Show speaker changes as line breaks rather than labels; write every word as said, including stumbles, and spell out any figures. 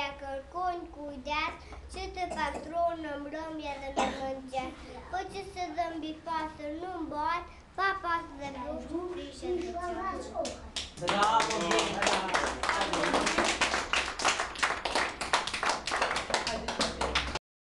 якor конь кудять, și te patronul râmbia de ne mânge. Poți să dăm pasă nu-mi bot, pa pasă de bluș, frișă de ciucă.
Bravo!